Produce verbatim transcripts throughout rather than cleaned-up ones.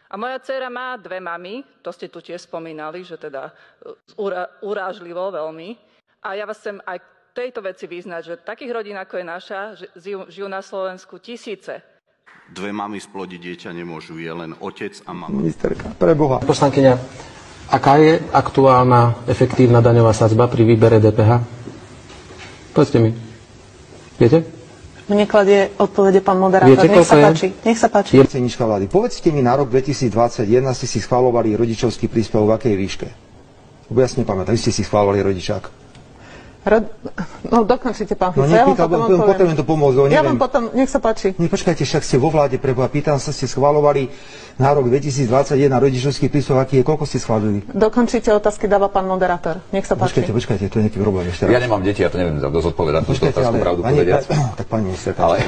A moja dcéra má dve mamy, to ste tu tiež spomínali, že teda urá, urážlivo veľmi. A ja vás chcem aj tejto veci vyznať, že takých rodín, ako je naša, žijú, žijú na Slovensku tisíce. Dve mamy splodiť dieťa nemôžu, je len otec a mama. Ministerka, pre Boha. Poslankyňa, aká je aktuálna efektívna daňová sadzba pri výbere dé pé há? Povedzte mi. Viete? Mne kladie odpovede pán moderátor. Viete, Nech sa je? páči. Nech sa páči. Predsedníčka vlády, povedzte mi, na rok dvetisícdvadsaťjeden ste si schvaľovali rodičovský príspevok v akej výške? Lebo ja si nepamätám, vy ste si schvaľovali rodičák. Rod... No dokončite, pán Fico. No Ja vám nepýtal, potom potom potrebujem to pomôcť, lebo Ja neviem. vám potom, nech sa páči. Nie, počkajte, však ste vo vláde, preboha, pýtam sa, ste schvaľovali na rok dvetisícdvadsaťjeden rodičovský príspevok, aký je, koľko ste schválili? Dokončite otázky dáva pán moderátor. Nech sa páči. Počkajte, počkajte, to je nejaký problém ešte raz. Ja nemám deti, ja to neviem dosť odpovedať, túto Počkajte, otázku ale, pravdu pani, povediac. tak pani ministerka, Ale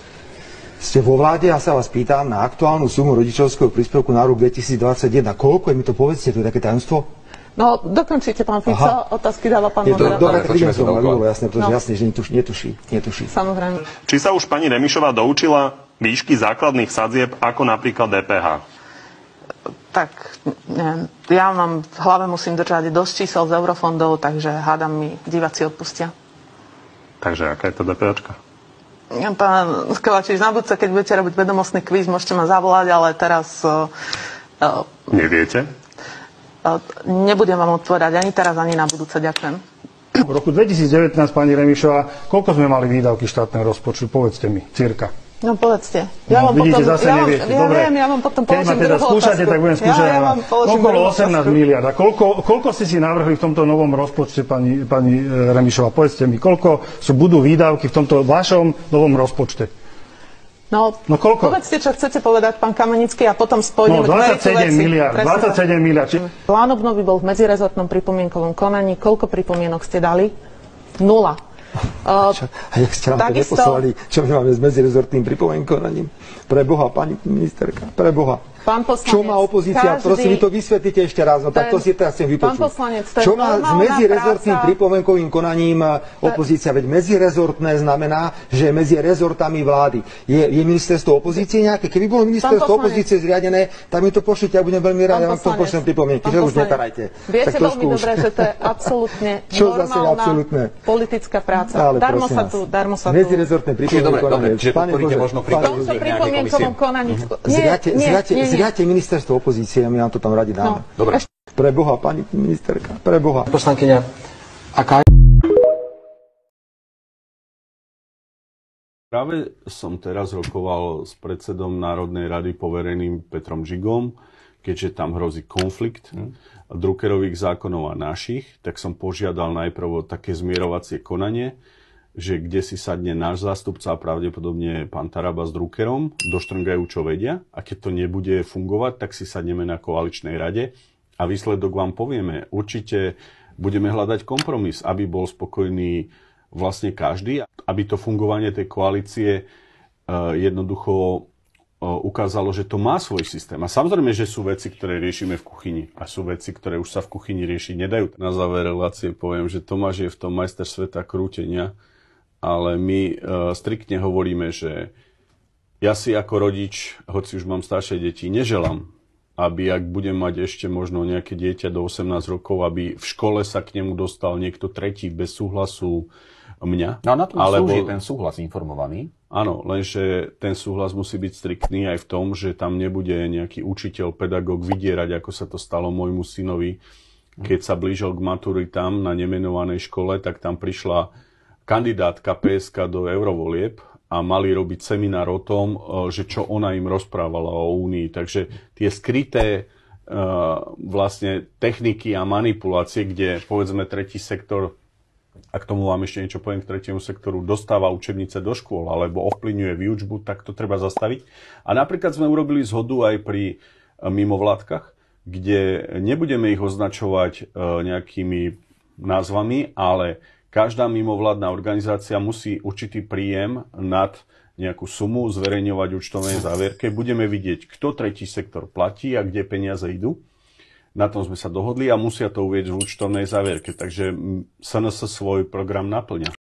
ste vo vláde, ja sa vás pýtam na aktuálnu sumu rodičovského príspevku na rok dvetisícdvadsaťjeden. A koľko je, mi to povedzte, to je také tajomstvo? No, dokončite, pán Fico. Aha. Otázky dáva pán Je to- moderátor. Dobre, Ale tak idem točíme sa to, aby dookola. bolo jasné, pretože No. jasne, že netuší, netuší, netuší. Samozrejme. Či sa už pani Remišová doučila výšky základných sadzieb ako napríklad dé pé há? Tak, neviem, ja mám v hlave musím držať dosť čísel z eurofondov, takže hádam mi diváci odpustia. Takže aká je to DPHčka? Ja, pán Kovačič, na budúce, keď budete robiť vedomostný kvíz, môžete ma zavolať, ale teraz uh, uh, Neviete? uh, nebudem vám odpovedať ani teraz, ani na budúce. Ďakujem. V roku dvetisícdevätnásť, pani Remišová, koľko sme mali výdavky štátneho rozpočtu? Povedzte mi, cirka. No povedzte. Ja No, vám vidíte, potom, zase ja, neviete. vám, ja Dobre. viem, ja vám potom Keď ma položím teda druhú skúšate, otázku. tak budem skúšať. Ja, ja vám položím okolo druhú osemnásť otázku. miliárd. A koľko, koľko ste si navrhli v tomto novom rozpočte, pani, pani e, Remišová? Povedzte mi, koľko sú, budú výdavky v tomto vašom novom rozpočte? No, No koľko? povedzte, čo chcete povedať, pán Kamenický, a potom spojíme No, dvadsaťsedem miliárd. dvadsaťsedem miliárd. Či... Plán obnovy bol v medzirezortnom pripomienkovom konaní. Koľko pripomienok ste dali? Nula. Uh, Čo? A jak ste nám to takisto- neposlali, čo my máme s medzirezortným pripomienkovaním? Pre Boha, pani ministerka, pre Boha. Pán poslanec, Čo má opozícia? každý- Prosím, vy to vysvetlite ešte raz, no tak to Ten- si teraz chcem vypočuť. Pán poslanec, to je Čo má s normálna medzirezortným práca. pripomienkovým konaním opozícia? Veď medzirezortné znamená, že je medzi rezortami vlády. Je, je ministerstvo opozície nejaké? Keby bolo ministerstvo poslanec. opozície zriadené, tak mi to pošlite, ja budem veľmi rád, ja vám to poslanec, pošlem pripomienky, pán že už poslanec, nekarajte. Viete Tak veľmi trošku už. dobre, že to je absolútne Čo zase je normálna absolútne? politická práca. Ale darmo prosím sa vás. tu, darmo sa tu. Medzirezortné Čiže dobre, pripomienkovanie. dobre, čiže Pane podporíte Bože, možno pane príklad V tomto Bože. nejakej pripomienkovom komisie. konaní... Nie, Zriate, nie, zriate, nie, nie. zriate ministerstvo opozície a my vám to tam radi dáme. No. Dobre. Pre Boha, pani ministerka, pre Boha. Poslankyňa, aká je... Práve som teraz rokoval s predsedom Národnej rady povereným Petrom Žigom, keďže tam hrozí konflikt hmm. Druckerových zákonov a našich, tak som požiadal najprv o také zmierovacie konanie, že kde si sadne náš zástupca a pravdepodobne pán Taraba s Druckerom, doštrngajú, čo vedia, a keď to nebude fungovať, tak si sadneme na koaličnej rade a výsledok vám povieme. Určite budeme hľadať kompromis, aby bol spokojný vlastne každý, aby to fungovanie tej koalície uh, jednoducho uh, ukázalo, že to má svoj systém. A samozrejme, že sú veci, ktoré riešime v kuchyni a sú veci, ktoré už sa v kuchyni riešiť nedajú. Na záver relácie poviem, že Tomáš je v tom majster sveta krútenia, ale my uh, striktne hovoríme, že ja si ako rodič, hoci už mám staršie deti, neželám, aby ak budem mať ešte možno nejaké dieťa do osemnásť rokov, aby v škole sa k nemu dostal niekto tretí bez súhlasu mňa. No a na to alebo... slúži ten súhlas informovaný. Áno, lenže ten súhlas musí byť striktný aj v tom, že tam nebude nejaký učiteľ, pedagóg vydierať, ako sa to stalo môjmu synovi. Keď sa blížil k maturitám na nemenovanej škole, tak tam prišla kandidátka pé es ká do eurovolieb a mali robiť seminár o tom, že čo ona im rozprávala o Únii. Takže tie skryté uh, vlastne techniky a manipulácie, kde povedzme tretí sektor, a k tomu vám ešte niečo poviem k tretiemu sektoru, dostáva učebnice do škôl alebo ovplyvňuje výučbu, tak to treba zastaviť. A napríklad sme urobili zhodu aj pri mimovládkach, kde nebudeme ich označovať uh, nejakými názvami, ale každá mimovládna organizácia musí určitý príjem nad nejakú sumu zverejňovať v účtovnej závierke. Budeme vidieť, kto tretí sektor platí a kde peniaze idú. Na tom sme sa dohodli a musia to uvieť v účtovnej závierke. Takže es en es svoj program naplňa.